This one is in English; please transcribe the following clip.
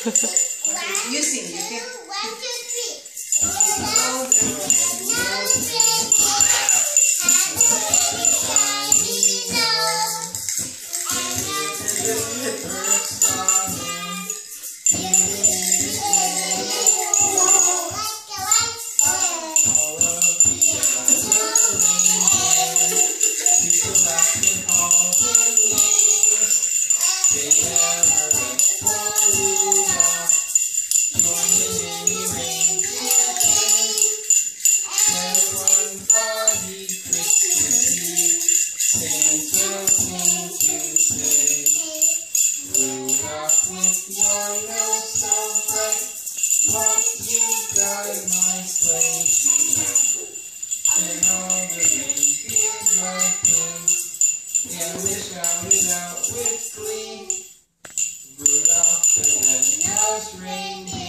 You sing, you can. 1, 2, Rudolph, with your nose so bright, won't you guide my sleigh tonight? And all the reindeer like him, and we shouted out with glee, Rudolph the red-nosed reindeer.